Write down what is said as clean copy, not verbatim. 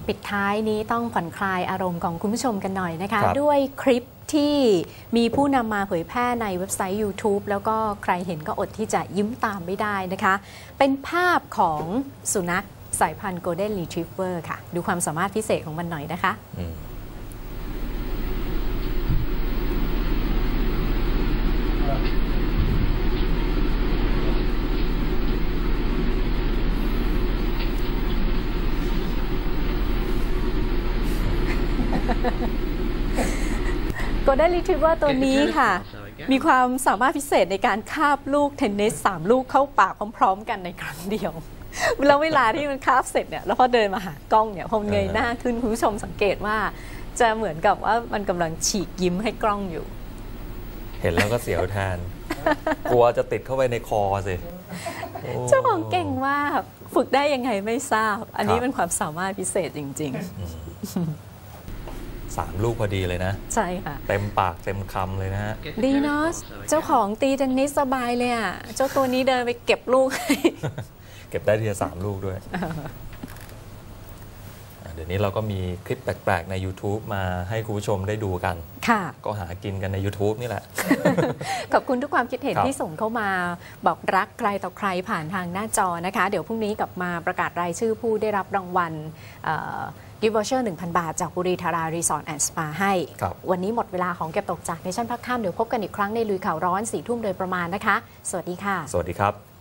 ปิดท้ายนี้ต้องผ่อนคลายอารมณ์ของคุณผู้ชมกันหน่อยนะคะด้วยคลิปที่มีผู้นำมาเผยแพร่ในเว็บไซต์ YouTube แล้วก็ใครเห็นก็อดที่จะยิ้มตามไม่ได้นะคะเป็นภาพของสุนัขสายพันธุ์ Golden Retriever ค่ะดูความสามารถพิเศษของมันหน่อยนะคะGolden Retriever ตัวนี้ค่ะมีความสามารถพิเศษในการคาบลูกเทนนิส3ลูกเข้าปากพร้อมๆกันในครั้งเดียวแล้วเวลาที่มันคาบเสร็จเนี่ยแล้วพอเดินมาหากล้องเนี่ยพอเงยหน้าขึ้นคุณผู้ชมสังเกตว่าจะเหมือนกับว่ามันกำลังฉีกยิ้มให้กล้องอยู่เห็นแล้วก็เสียวแทนกลัวจะติดเข้าไปในคอสิเจ้าของเก่งมากฝึกได้ยังไงไม่ทราบอันนี้เป็นความสามารถพิเศษจริงๆ 3 ลูกพอดีเลยนะใช่ค่ะเต็มปากเต็มคำเลยนะฮะดีเนาะเจ้าของตีเทนนิสสบายเลยอ่ะเจ้าตัวนี้เดินไปเก็บลูกเก็บได้ทีละ3 ลูกด้วยเดี๋ยวนี้เราก็มีคลิปแปลกๆใน YouTube มาให้คุณผู้ชมได้ดูกันค่ะก็หากินกันใน YouTube นี่แหละขอบคุณทุกความคิดเห็นที่ส่งเข้ามาบอกรักใครต่อใครผ่านทางหน้าจอนะคะเดี๋ยวพรุ่งนี้กลับมาประกาศรายชื่อผู้ได้รับรางวัลกิฟต์วอเชอร์ 1,000 บาทจากบุรีธารารีสอร์ทแอนด์สปาให้วันนี้หมดเวลาของเก็บตกจากเนชั่นพักค่ำเดี๋ยวพบกันอีกครั้งในลุยข่าวร้อน4 ทุ่มโดยประมาณนะคะสวัสดีค่ะสวัสดีครับ